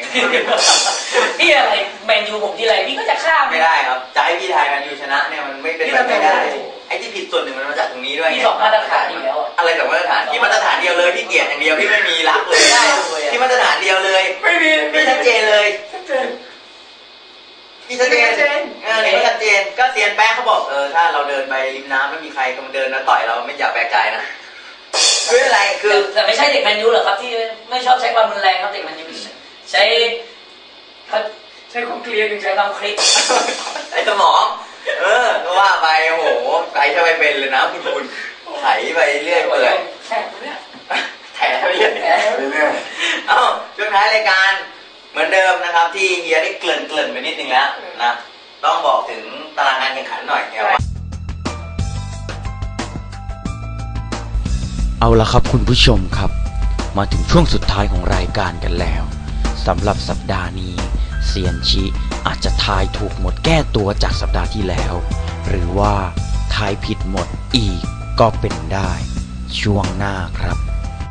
พี่อะไรแมนยูผมทีไรพี่ก็จะข้ามไม่ได้ครับจะให้พี่ไทยแมนยูชนะเนี่ยมันไม่เป็นไปไม่ได้ไอ้ที่ผิดส่วนหนึ่งมันมาจากตรงนี้ด้วยพี่สองมาตรฐานอยู่แล้วอะไรสองมาตรฐานที่มาตรฐานเดียวเลยพี่เกียรติอย่างเดียวพี่ไม่มีรักเลยที่มาตรฐานเดียวเลยไม่มีพี่ชัดเจนเลยพี่ชัดเจนนี่ก็ชัดเจนก็เซียนแป้งเขาบอกถ้าเราเดินไปริมน้ำไม่มีใครกำลังเดินแล้วต่อยเราไม่อยากแปลกใจนะคืออะไรคือแต่ไม่ใช่เด็กแมนยูหรอกครับที่ไม่ชอบใช้ความรุนแรงครับเด็กแมนยูใช้ความเคลียร์ใช้ความคลิกไอ้สมองก็ว่าไปโอ้โหไก่จะไปเป็นเลยนะคุณไถไปเรื่อยเลยแถไปเรื่อยเอ้าช่วงท้ายรายการเหมือนเดิมนะครับที่เฮียได้เกริ่นไปนิดนึงแล้วนะต้องบอกถึงตารางการแข่งขันหน่อยครับเอาละครับคุณผู้ชมครับมาถึงช่วงสุดท้ายของรายการกันแล้วสำหรับสัปดาห์นี้เซียนชิอาจจะทายถูกหมดแก้ตัวจากสัปดาห์ที่แล้วหรือว่าทายผิดหมดอีกก็เป็นได้ช่วงหน้าครับ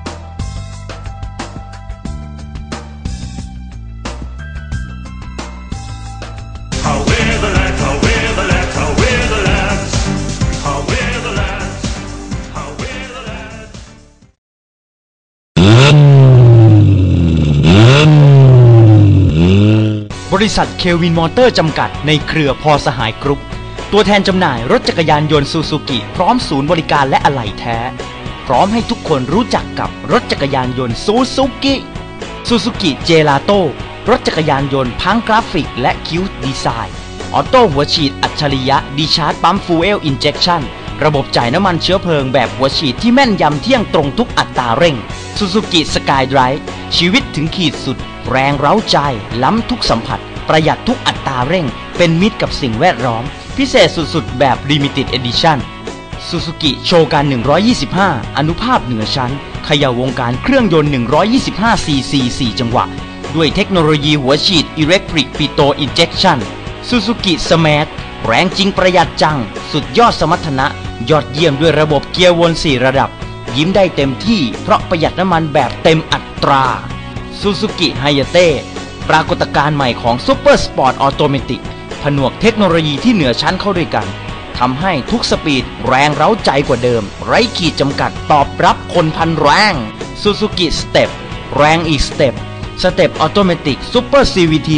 บริษัทเควินมอเตอร์จำกัดในเครือพอสหายกรุ๊ปตัวแทนจำหน่ายรถจักรยานยนต์ซูซูกิพร้อมศูนย์บริการและอะไหล่แท้พร้อมให้ทุกคนรู้จักกับรถจักรยานยนต์ซูซูกิเจลาโต้รถจักรยานยนต์พังกราฟิกและคิวดีไซน์ออโต้หัวฉีดอัจฉริยะดีชาร์จปั๊มฟูเอลอินเจคชั่นระบบจ่ายน้ำมันเชื้อเพลิงแบบหัวฉีดที่แม่นยำเที่ยงตรงทุกอัตราเร่งซูซูกิสกายไดรฟ์ชีวิตถึงขีดสุดแรงเร้าใจล้ำทุกสัมผัสประหยัดทุกอัตราเร่งเป็นมิตรกับสิ่งแวดล้อมพิเศษสุดๆแบบ Limited Edition ซูซูกิโชกัน125อนุภาพเหนือชั้นเขย่าวงการเครื่องยนต์125ซีซี4จังหวะด้วยเทคโนโลยีหัวฉีด Electric Pitot Injection ซูซูกิสมาร์ทแรงจริงประหยัดจังสุดยอดสมรรถนะยอดเยี่ยมด้วยระบบเกียร์วน4ระดับยิ้มได้เต็มที่เพราะประหยัดน้ำมันแบบเต็มอัตราซูซูกิไฮยาเต้ปรากฏการณ์ใหม่ของซุปเปอร์สปอร์ตออโตเมติกผนวกเทคโนโลยีที่เหนือชั้นเข้าด้วยกันทำให้ทุกสปีดแรงเร้าใจกว่าเดิมไร้ขีดจำกัดตอบรับคนพันแรงซูซูกิสเต็ปแรงอีกสเต็ปออโตเมติกซุปเปอร์ CVT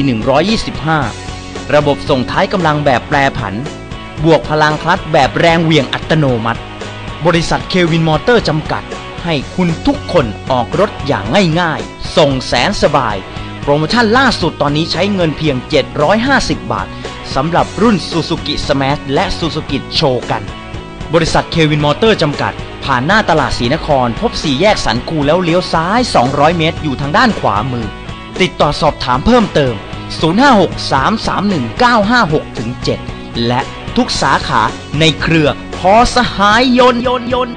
125ระบบส่งท้ายกำลังแบบแปรผันบวกพลังคลัตช์แบบแรงเหวี่ยงอัตโนมัติบริษัทเควินมอเตอร์จำกัดให้คุณทุกคนออกรถอย่างง่ายๆส่งแสนสบายโปรโมชั่นล่าสุดตอนนี้ใช้เงินเพียง750 บาทสำหรับรุ่น Suzuki Smash และ Suzuki Shogun บริษัทเควินมอเตอร์จำกัดผ่านหน้าตลาดศรีนครพบ4แยกสันคูแล้วเลี้ยวซ้าย200เมตรอยู่ทางด้านขวามือติดต่อสอบถามเพิ่มเติม056-331-956-7และทุกสาขาในเครือพอสหายยนต์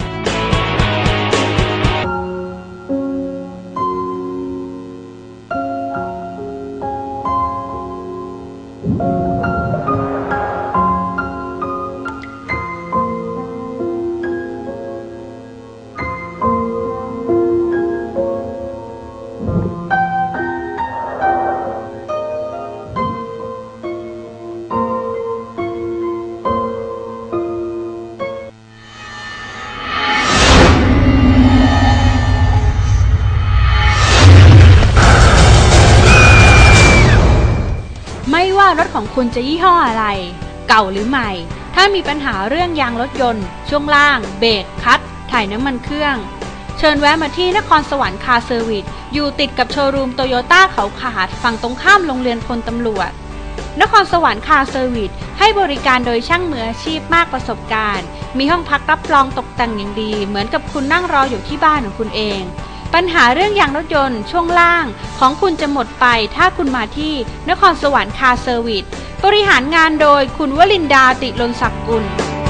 รถของคุณจะยี่ห้ออะไรเก่าหรือใหม่ถ้ามีปัญหาเรื่องยางรถยนต์ช่วงล่างเบรกคลัตช์ถ่ายน้ำมันเครื่องเชิญแวะมาที่นครสวรรค์คาร์เซอร์วิสอยู่ติดกับโชว์รูมโตโยต้าเขาขาดฝั่งตรงข้ามโรงเรียนพลตำรวจนครสวรรค์คาร์เซอร์วิสให้บริการโดยช่างมืออาชีพมากประสบการณ์มีห้องพักรับรองตกแต่งอย่างดีเหมือนกับคุณนั่งรออยู่ที่บ้านของคุณเองปัญหาเรื่องยางรถยนต์ช่วงล่างของคุณจะหมดไปถ้าคุณมาที่นครสวรรค์คาร์เซอร์วิสบริหารงานโดยคุณวลินดาติลนศักดิ์กุล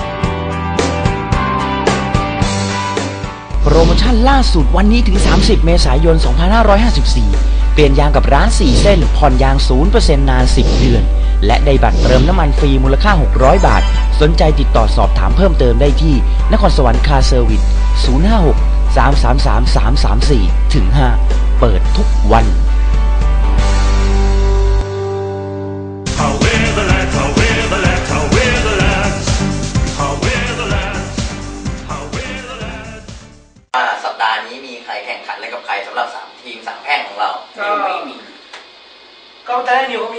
โปรโมชั่นล่าสุดวันนี้ถึง30เมษายน2554เปลี่ยนยางกับร้าน4เส้นผ่อนยาง 0% นาน10เดือนและได้บัตรเติมน้ำมันฟรีมูลค่า600บาทสนใจติดต่อสอบถามเพิ่มเติมได้ที่นครสวรรค์คาร์เซอร์วิส056-333-334-5เปิดทุกวัน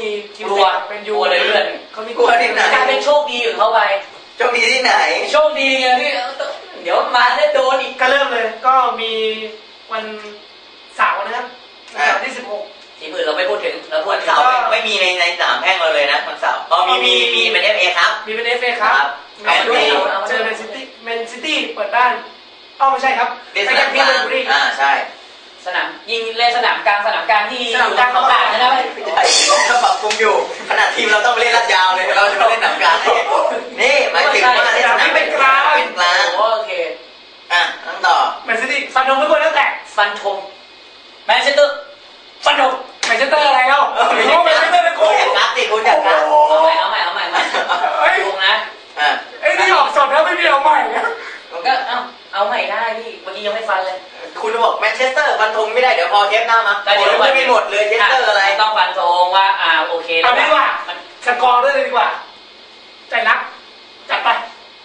มีทีมกลัวเป็นยูกลัวเลยเลื่อนเขามีกลัวที่ไหนกลายเป็นโชคดีของเขาไปโชคดีที่ไหนโชคดีไงที่เดี๋ยวมาได้โดนอีกก็เริ่มเลยก็มีวันเสาร์นะครับวันเสาร์ที่ทีมอื่นเราไม่พูดถึงเราพูดวันถึงเสาร์ไม่มีในสามแพร่งเราเลยนะวันเสาร์ก็มีเป็น FA ครับ 16มีเป็นFA ครับแมนยูเจอแมนซิตี้เปิดบ้านไม่ใช่ครับเล่นไปสยันาง มที่กเบลาลงบุรีใช่สนามยิงเล่นสนามกลางที่สนามกลางเขาขาดนะครับถ้าปรับปรุงอยู่ขนาดทีมเราต้องไปเล่นลาดยาวเลยเราจะมาเล่นหนังกลางนี่หมายถึงว่าเล่นสนามเป็นกลางโอเคนั่งต่อแมนซิตี้ฟันธงทุกคนแล้วแต่ฟันธงแมนเชสเตอร์ฟันธงแมนเชสเตอร์อะไรเนาะแมนเชสเตอร์เป็นโกคุณอยากกักดิคุณอยากกักเอาใหม่เฮ้ยธงนะไอ้นี่ออกสดแล้วไม่มีเอาใหม่นะก็เอาใหม่ได้พี่เมื่อกี้ยังไม่ฟันเลยคุณบอกแมนเชสเตอร์ฟันธงไม่ได้เดี๋ยวพอเทปหน้ามาไม่หมดเลยเชสเตอร์อะไรต้องฟันธงว่าโอเคเอาดีกว่าสกอร์ด้วยเลยดีกว่าใจรักจัดไป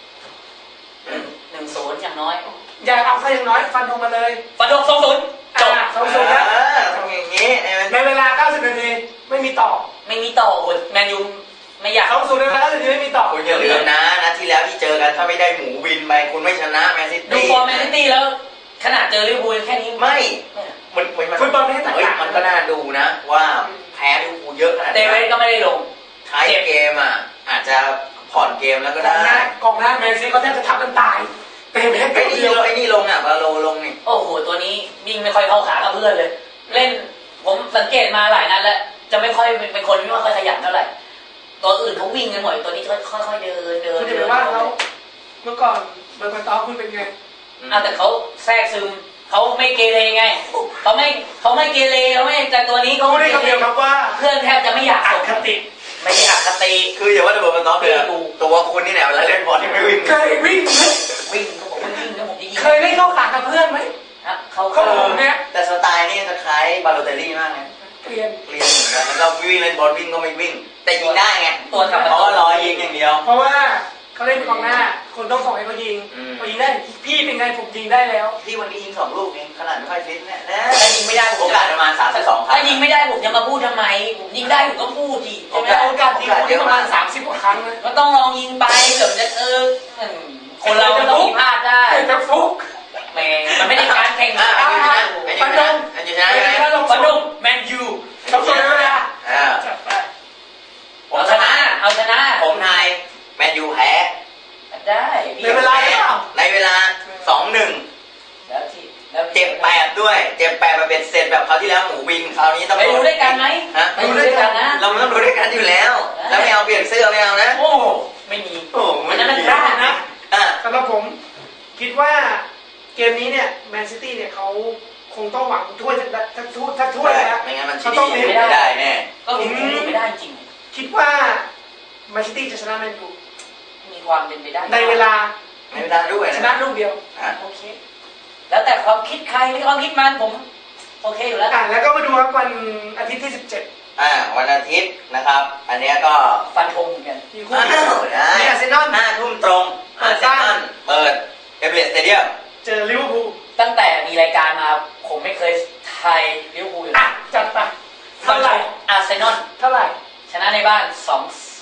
1-0อย่างน้อยอย่าเอาใครอย่างน้อยฟันธงมาเลยฟันธง2-0จบ 2-0แล้วทำอย่างนี้ในเวลา90นาทีไม่มีต่อไม่มีต่อแมนยูไม่อยาก 2-0ในเวลา90นาทีไม่มีต่อคุณอย่าลืมนะที่แล้วที่เจอกันถ้าไม่ได้หมูวินไปคุณไม่ชนะแมนซิดูตี้ฟอร์มแมนซิตี้แล้วขนาดเจอลิเวอร์พูลแค่นี้ไม่มันฟุตบอลไม่ได้ต่างมันก็น่าดูนะว่าแพ้ลิเวอร์พูลเยอะขนาดเตเวสก็ไม่ได้ลงท้ายเกมอาจจะผ่อนเกมแล้วก็ได้กองหน้าแมนซีก็แทบจะทับกันตายเตะไปแค่ไอ้นี่ลงบาโลลงนี่โอ้โหตัวนี้วิ่งไม่ค่อยเข้าขากับเพื่อนเลย เล่นผมสังเกตมาหลายนัดแล้วจะไม่ค่อยเป็นคนไม่ค่อยขยันเท่าไหร่ตัวอื่นเขาวิ่งกันหมดตัวนี้ค่อยๆเดินคุณจะไปว่าเขาเมื่อก่อนเบอร์คอนตอคุณเป็นไงแต่เขาแทรกซึมเขาไม่เกเรไงเขาไม่เกเรเขาไม่แต่ตัวนี้เขาเขาได้คำเดียวครับว่าเพื่อนแทบจะไม่อยากอส่งคติไม่ได้อคติคืออย่าว่าแต่เบอร์มันต้องเลยตัวคุณนี่แหละเวลาเล่นบอลที่ไม่วิ่งเคยวิ่งวิ่งเขาบอกว่าวิ่งแล้วผมจะยิงเคยเล่นเข้าขากับเพื่อนไหมเขาเขาผมเนี่ยแต่สไตล์นี่จะคล้ายบาโลเตลลี่มากนะเปลี่ยนเรียนเหมือนกันแล้วก็วิ่งเล่นบอลวิ่งก็ไม่วิ่ง แต่ยิงได้ไงตัวทำเพราะว่ารอยิงอย่างเดียวเพราะว่าเขาเล่นกองหน้าคนต้องส่งให้เขายิงพอยิงได้พี่เป็นไงผมยิงได้แล้วที่วันนี้ยิง2 ลูกเองขนาดไม่ค่อยฟิตเนี่ยนะถ้ายิงไม่ได้ผมโอกาสประมาณ32ครั้งถ้ายิงไม่ได้ผมจะมาพูดทำไมผมยิงได้ผมก็พูดดิใช่ไหมโอกาสยิงคนที่ประมาณ30กว่าครั้งนะก็ต้องลองยิงไปเดี๋ยวจะคนเราก็ต้องมีพลาดได้แต่ฟุกแหมมันไม่ได้การแข่งปันดงอันนี้ชนะใช่ไหมปันดุมแมนยูต้องส่งเลยนะ จัดไปเอาชนะผมทายแมนยูแพ้ได้ในเวลาหรือเปล่าในเวลา 2-1 แล้วเจ็บ8ด้วยเจ็บ8มาเป็นเสร็จแบบคราวที่แล้วหมูวินคราวนี้ต้องไปดูด้วยกันไหมฮะไปดูด้วยกันนะเราต้องดูด้วยกันอยู่แล้ว แล้วไม่เอาเปลี่ยนเสื้อไม่เอานะโอ้ไม่มีโอ้ไม่นั้นมันดีพลาดนะสำหรับผมคิดว่าเกมนี้เนี่ยแมนซิตี้เนี่ยเขาคงต้องหวังถ้วยถ้าถ้วยนะไม่งั้นมันเขาต้องเน้นไม่ได้แน่ก็ผมดูไม่ได้จริงคิดว่าแมนซิตี้จะชนะแมนยูมีความเป็นไปได้ในเวลาไม่ได้ด้วยชนะนะลูกเดียวโอเคแล้วแต่ความคิดใครไม่ความคิดมันผมโอเคอยู่แล้วแล้วก็มาดูครับวันอาทิตย์ที่17 วันอาทิตย์นะครับ อันนี้ก็ฟันธงเหมือนกันมีคู่ได้มีอาร์เซนอล 5 ทุ่มตรงอาร์เซนอลเปิดเอเบรสเตเดียมเจอลิเวอร์พูลตั้งแต่มีรายการมาผมไม่เคยทายลิเวอร์พูลเลยจัดไปเท่าไหร่อาร์เซนอลเท่าไหร่ชนะในบ้าน 2-0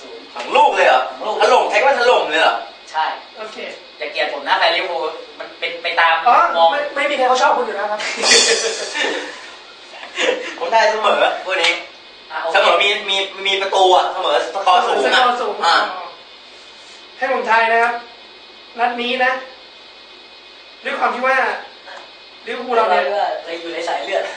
2 ลูกเลยเหรอถล่มใช้ว่าถล่มเลยเหรอใช่โอเคอย่าเกลียดผมนะแต่ลิเวอร์พูลมันเป็นไปตามอ๋อมองไม่มีใครเขาชอบคุณอยู่แล้วครับผมได้เสมอพวกนี้โอเสเคมอมีประตูเสมอสกอร์สูงสกอร์สูงให้ผมทายนะครับนัดนี้นะด้วยความที่ว่าลิเวอร์พูลเราเนี่ยเลยอยู่ในสายเลือด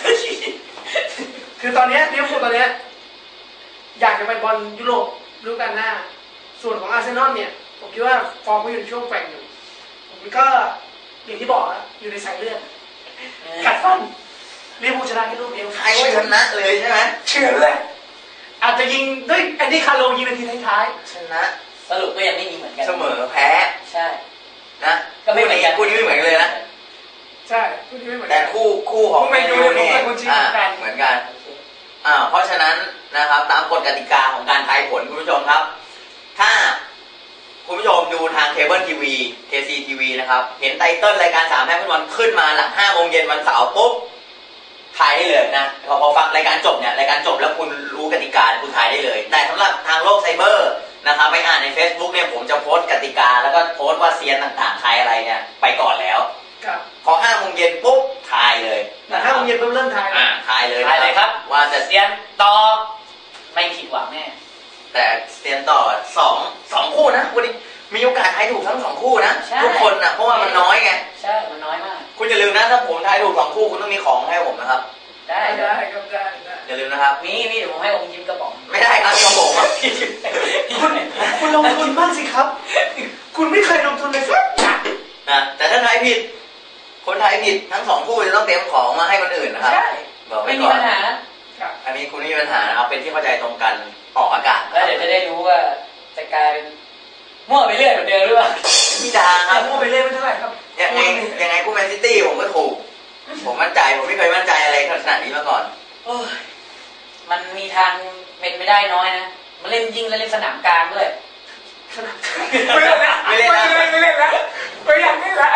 คือตอนนี้ลิเวอร์พูลตอนนี้อยากจะไปบอลยุโรปฤดูกาลหน้า ส่วนของอาร์เซนอลเนี่ยผมคิดว่าฟอร์มเขาอยู่ในช่วงแกว่งอยู่ผมก็อย่างที่บอกนะอยู่ในสายเลือดกัดฟันลิเวอร์พูลชนะแค่ลูกเดียวใครก็ชนะเลยใช่ไหมเฉือนเลยอาจจะยิงด้วยแอนดี้คาร์โลยิงนาทีท้ายชนะสรุปก็ยังไม่มีเหมือนกันเสมอแพ้ใช่นะก็ไม่เหมือนกันคู่นี้ไม่เหมือนกันเลยนะๆใช่คู่นี้ไม่เหมือนแต่กันคู่ของแมนยูเนี่ยผมเป็นคนชี้เหมือนกันเหมือนกันเพราะฉะนั้นนะครับตามกฎกติกาของการทายผลคุณผู้ชมครับ ถ้าคุณผู้ชมดูทางเคเบิลทีวี KCTV นะครับเห็นไตเติ้ลรายการ3แพร่ฟุตบอลขึ้นมาหลัง5 โมงเย็นวันเสาร์ปุ๊บทายได้เลยนะพอฟังรายการจบเนี่ยรายการจบแล้วคุณรู้กติกาคุณทายเบอร์นะครับไปอ่านใน Facebook เนี่ยผมจะโพสต์กติกาแล้วก็โพสต์ว่าเซียนต่างๆทายอะไรเนี่ยไปก่อนแล้วครับพอ5 โมงเย็นปุ๊บทายเลย 5 โมงเย็นปุ๊บเริ่มทายทายเลยทายเลยครับว่าจะเซียนต่อไม่ผิดหวังแน่แต่เซียนต่อสองคู่นะวันนี้มีโอกาสทายถูกทั้ง2 คู่นะใช่ทุกคนนะเพราะว่ามันน้อยไงใช่มันน้อยมากคุณอย่าลืมนะถ้าผมทายถูก2 คู่คุณต้องมีของให้ผมนะครับได้ได้ครับได้อย่าลืมนะครับมีเดี๋ยวผมให้อมยิ้มกระป๋องไม่ได้ครับของผมครับคุณลงทุนบ้างสิครับ คุณไม่เคยลงทุนเลยสักอย่างนะแต่ถ้าทายผิดคนทายผิดทั้ง2 คู่จะต้องเตรียมของมาให้คนอื่นนะครับใช่บอกไว้ไม่มีก่อนปัญหาอันนี้คุณไม่มีปัญหานะครับเป็นที่เข้าใจตรงกันออกอากาศแล้วเดี๋ยวจะได้รู้ว่าจะกลายเป็นมั่วไปเรื่อยเหมือนเดิมหรือเปล่าพี่ดาครับพูดไปเรื่อยไม่เท่าไหร่ครับยังไงกูแมนซิตี้ผมก็ถูกผมมั่นใจผมไม่เคยมั่นใจอะไรขนาดนี้มาก่อนโอ้ยมันมีทางเป็นไม่ได้น้อยนะมันเล่นยิงแล้วเล่นสนามกลางด้วยไม่เล่นแล้วไม่เล่นแล้วไม่อยากเล่นแล้ว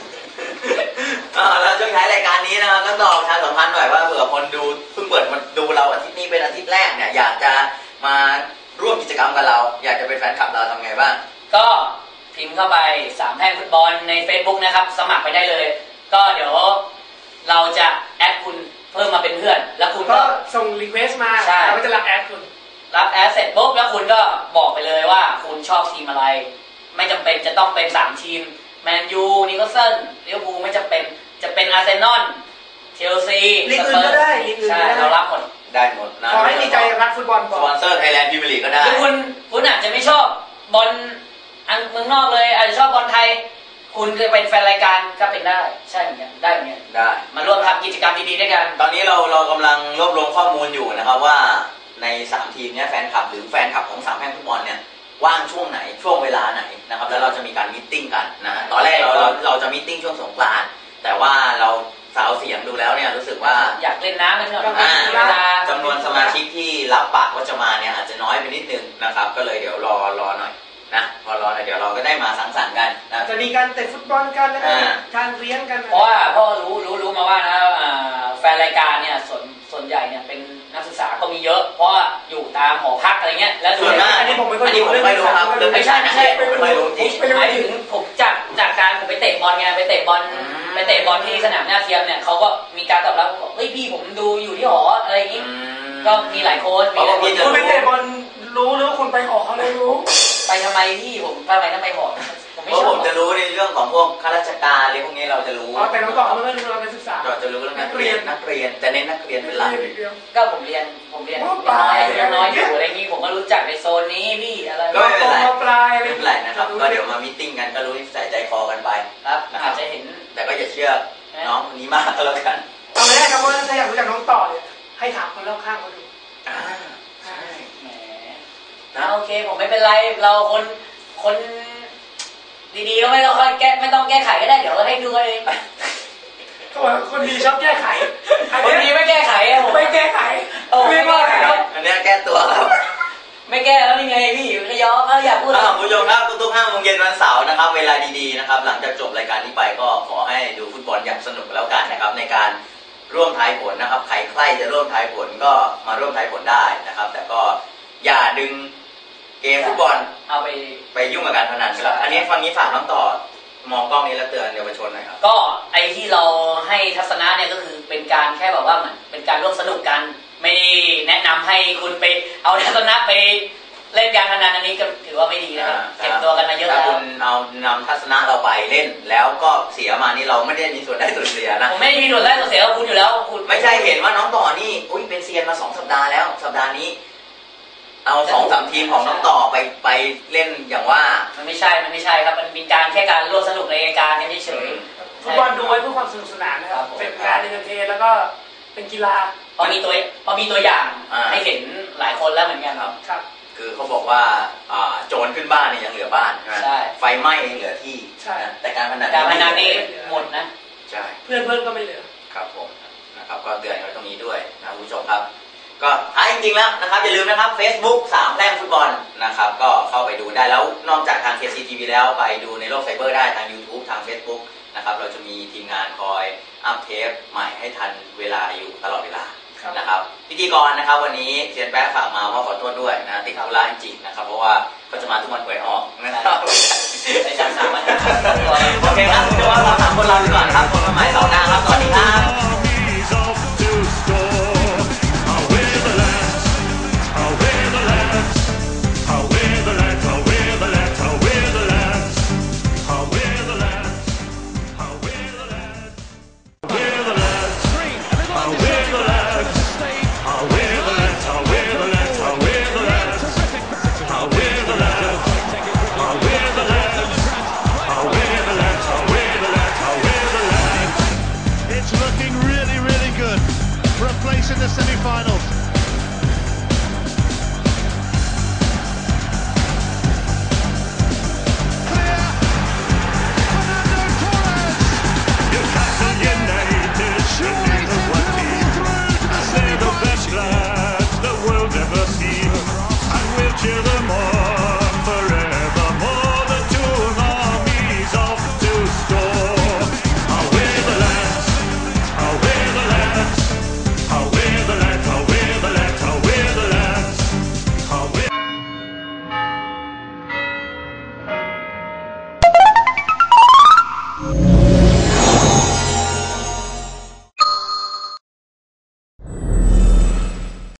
แล้วช่วงท้ายรายการนี้นะครับต้องต่อประชาสัมพันธ์หน่อยว่าเผื่อคนดูเพิ่งเปิดมาดูเราอาทิตย์นี้เป็นอาทิตย์แรกเนี่ยอยากจะมาร่วมกิจกรรมกับเราอยากจะเป็นแฟนคลับเราทำไงบ้างก็พิมพ์เข้าไป3 แพร่งฟุตบอลใน Facebook นะครับสมัครไปได้เลย ก็เดี๋ยวเราจะแอดคุณเพิ่มมาเป็นเพื่อน แล้วคุณก็ก็ส่งรีเควสต์มาใช่เราก็จะรับแอดคุณรับแอดเสร็จปุ๊บแล้วคุณก็บอกไปเลยว่าคุณชอบทีมอะไร ไม่จำเป็นจะต้องเป็น3 ทีมแมนยูนิโคลสันลิเวอร์พูลไม่จำเป็นจะเป็นอาร์เซนอลเชลซีลีกอื่นก็ได้ลีกอื่นใช่ก็ได้เรารับหมดได้หมดนะขอให้มีใจรักฟุตบอลสก่อปอน นเซอร์ไทยแลนด์พรีเมียร์ลีกก็ได้คือคุณอาจจะไม่ชอบบอลเมืองนอกเลยอาจจะชอบบอลไทย คุณจะเป็นแฟนรายการก็เป็นได้ใช่เหมือนกันได้เหมือนกันได้มาร่วมทำกิจกรรมดีๆด้วยกันตอนนี้เรากำลังรวบรวมข้อมูลอยู่นะครับว่าใน3 ทีมเนี้ยแฟนคลับหรือแฟนคลับของ3 แพร่งฟุตบอลเนี่ยว่างช่วงไหนช่วงเวลาไหนนะครับแล้วเราจะมีการมีตติ้งกันนะตอนแรกเราจะมีตติ้งช่วงสงกรานต์แต่ว่าเราสาวเสียงดูแล้วเนี่ยรู้สึกว่าอยากเล่นน้ำกันหน่อยเวลาจำนวนสมาชิกที่รับปากว่าจะมาเนี่ยอาจจะน้อยไปนิดนึงนะครับก็เลยเดี๋ยวรอหน่อยนะพอรอหน่อยเดี๋ยวเราก็ได้มาสังสรรค์กันนะจะมีการเตะฟุตบอลกันแล้วก็การเลี้ยงกันเพราะว่ารู้มาว่านะแฟนรายการเนี่ยส่วนใหญ่เนี่ยเป็นนักศึกษาก็มีเยอะเพราะว่าอยู่ตามหอพักอะไรเงี้ยแล้วดูอันนี้ผมไม่ค่อยอันนี้ผมไม่รู้ครับไม่ใช่ผมไม่รู้จริงหมายถึงผมจากการผมไปเตะบอลไงไปเตะบอลที่สนามหน้าเทียมเนี่ยเขาก็มีการตอบรับบอกเฮ้ยพี่ผมดูอยู่ที่หออะไรอย่างงี้ก็มีหลายโค้ชคุณไปเตะบอลรู้หรือว่าคุณไปหอเขาเลยรู้ไปทำไมพี่ผมทำไมต้องไปหอผมไม่เพราะชผอบมจะรู้ในเรื่องของพวกข้าราชการอะไรพวกนี้เราจะรู้แต่น้องต่อไม่รู้เราเป็นศึกษาเราจะรู้เรื่องนักเรียนจะเน้นนักเรียนเป็นหลักก็ผมเรียนน้อยอยู่อะไรงี้ผมก็รู้จักในโซนนี้พี่อะไรก็ไม่เป็นไรปลายอะไรไม่เป็นไรนะครับก็เดี๋ยวมามีตติ้งกันก็รู้นิสัยใจคอกันไปครับอาจจะเห็นแต่ก็อย่าเชื่อน้องคนนี้มากก็แล้วกันเอาไม่ได้ครับว่าถ้าอยากรู้จักน้องต่อเนี่ยให้ถามคนรอบข้างเขาดูใช่แหมโอเคผมไม่เป็นไรเราคนดีๆก็ไม่ต้องแก้ไขก็ได้เดี๋ยวเราให้ดูเองเขาบอกคนดีชอบแก้ไขคนดีไม่แก้ไขผมไม่แก้ไขไม่แก้ไขอันนี้แก้ตัวครับไม่แก้แล้วยังไงพี่ก็ย้อมอยากพูดคุณผู้ชมครับทุกๆ5 โมงเย็นวันเสาร์นะครับเวลาดีๆนะครับหลังจากจบรายการนี้ไปก็ขอให้ดูฟุตบอลอย่างสนุกแล้วกันนะครับในการร่วมทายผลนะครับใครใครจะร่วมทายผลก็มาร่วมทายผลได้นะครับแต่ก็อย่าดึงเกมฟุตบอลเอาไปยุ่งกับการพนันครับอันนี้ฟังนี้ฝากน้องต่อมองกล้องนี้แล้วเตือนเยาวชนหน่อยครับก็ไอที่เราให้ทัศนะเนี่ยก็คือเป็นการแค่แบบว่าเหมือนเป็นการร่วมสนุกกันไม่ได้แนะนำให้คุณไปเอาทัศนะไปเล่นการพนันอันนี้ก็ถือว่าไม่ดีนะครับเก็บตัวกันมาเยอะแล้วถ้าคุณเอานำทัศนะเราไปเล่นแล้วก็เสียมานี่เราไม่ได้มีส่วนได้ส่วนเสียนะผมไม่มีส่วนได้ส่วนเสียกับคุณอยู่แล้วคุณไม่ใช่เห็นว่าน้องต่อนี่อุ้ยเป็นเซียนมา2 สัปดาห์แล้วสัปดาห์นี้เอา2-3 ทีมของน้องต่อไปเล่นอย่างว่ามันไม่ใช่ครับมันเป็นการแค่การร่วมสนุกในรายการกันเฉยฟุตบอลดูไว้เพื่อความสนุกสนานนะครับเป็นการเอนเตอร์เทนแล้วก็เป็นกีฬาพอมีตัวอย่างให้เห็นหลายคนแล้วเหมือนกันครับคือเขาบอกว่าโจรขึ้นบ้านนี่ยังเหลือบ้านใช่ไหมไฟไหม้ยังเหลือที่แต่การพนันนี่หมดนะใช่เพื่อนก็ไม่เหลือครับผมนะครับก็เตือนไว้ตรงนี้ด้วยนะผู้ชมครับก็ท้ายจริงๆแล้วนะครับอย่าลืมนะครับ Facebook 3 แพร่งฟุตบอลนะครับก็เข้าไปดูได้แล้วนอกจากทาง KCTV แล้วไปดูในโลกไซเบอร์ได้ทาง YouTube ทาง Facebook นะครับเราจะมีทีมงานคอยอัปเทปใหม่ให้ทันเวลาอยู่ตลอดเวลานะครับพิธีกรนะครับวันนี้เซียนแป๊ะฝากมาว่าขอโทษด้วยนะติดธุระจริงๆนะครับเพราะว่าเขาจะมาทุกวันหวยออกนะครับในจาก3 วันโอเคครับถือว่าเรา3 คนลาไปก่อนครับพบกันใหม่เสาร์หน้าครับสวัสดีครับ